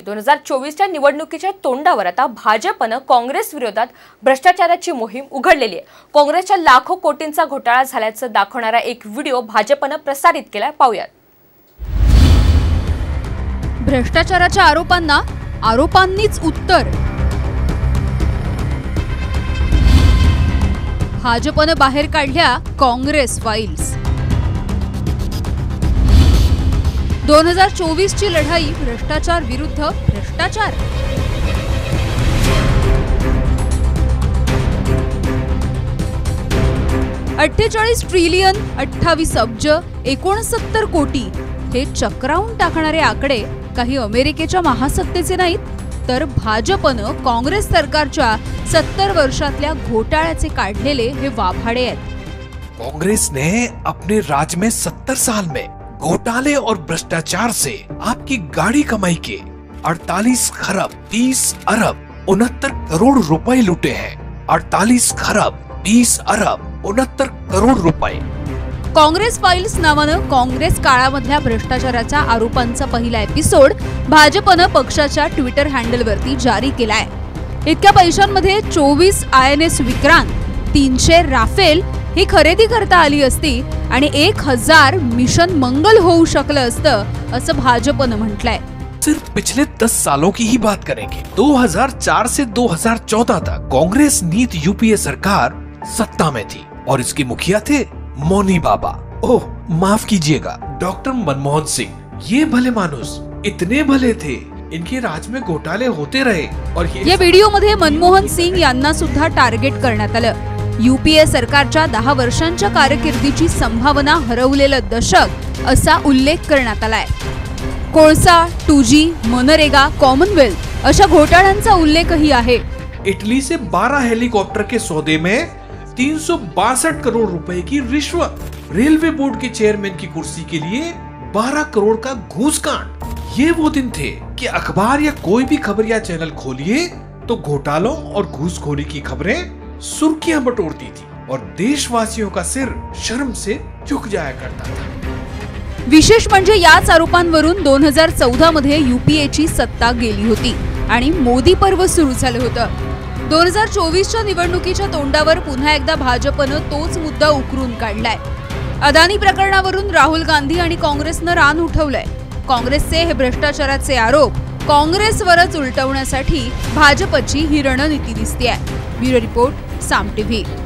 2024च्या निवडणुकीच्या तोंडावर आता भाजपनं काँग्रेस विरोधात भ्रष्टाचाराची मोहीम उघडलेली आहे। काँग्रेसच्या लाखो कोटींचा घोटाळा झाल्याचं दाखवणारा एक व्हिडिओ भाजपनं प्रसारित केलाय, पाहूयात। भ्रष्टाचाराच्या आरोपांना आरोपांनीच उत्तर। भाजपनं बाहेर काढल्या काँग्रेस फाइल्स। 2024 ची लढाई भ्रष्टाचार विरुद्ध भ्रष्टाचार। $48 ट्रिलियन, 28 अब्ज, 69 कोटी हे चक्रावून टाकणारे आकडे काही अमेरिकेच्या महासत्तेचे नाहीत, तर भाजपनं काँग्रेस सरकारच्या 70 वर्षातल्या घोटाळ्याचे काढलेले हे वाभाडे आहेत। कांग्रेस ने अपने राज में 70 साल में घोटाले और भ्रष्टाचार से आपकी गाड़ी कमाई के 48 खरब 30 अरब 69 करोड़ रुपए लूटे हैं। 48 खरब 30 अरब 69 करोड़ रुपए। काँग्रेस फाइल्स नावानं काँग्रेस काळामधल्या भ्रष्टाचाराच्या आरोपांचा पहिला एपिसोड भाजपनं पक्षाच्या ट्विटर हँडलवरती जारी केलाय। इतक्या पैशांमध्ये 24 INS विक्रांत, 300 राफेल ही खरेदी करता आली असती आणि 1000 मिशन मंगल होऊ शकलं असतं, असं भाजपनं म्हटलंय। सिर्फ पिछले 10 सालों की ही बात करेंगे। 2004 से 2014 तक कांग्रेस नीति यूपीए सरकार सत्ता में थी और इसके मुखिया थे मौनी बाबा, ओह माफ कीजिएगा, डॉक्टर मनमोहन सिंह। ये भले मानुस इतने भले थे, इनके राज में घोटाले होते रहे और या व्हिडिओ मध्ये मनमोहन सिंग यांना सुद्धा टार्गेट करण्यात आलं। यूपीए सरकारच्या 10 वर्षांच्या कारकिर्दीची संभावना हरवलेलं दशक असा उल्लेख करण्यात आलाय। कोळसा, 2G, मनरेगा, कॉमनवेल्थ अशा घोटाळ्यांचा उल्लेखही आहे। इटली से 12 हेलीकॉप्टर के सौदे में 362 करोड़ रुपए की रिश्वत। रेलवे बोर्ड के चेयरमैन की कुर्सी के लिए 12 करोड़ का घूसकांड। ये वो दिन थे कि अखबार या कोई भी खबर या चैनल खोलिए तो घोटालों और घूसखोरी की खबरें सुर्खियां बटोरती थी और देशवासियों का सिर शर्म से झुक जाया करता था। विशेष म्हणजे याच आरोपांवरून 2014 मध्ये यूपीएची सत्ता गेली होती आणि मोदी पर्व सुरू झालं होतं। 2024च्या निवडणुकीच्या तोंडावर पुन्हा एकदा भाजपनं तोच मुद्दा उकरून काढलाय। अदानी प्रकरणावरून राहुल गांधी आणि काँग्रेसनं रान उठवलंय। काँग्रेसचे हे भ्रष्टाचाराचे आरोप काँग्रेसवरच उलटवण्यासाठी भाजपची ही रणनीती दिसतेय। Bureau report, Saam TV.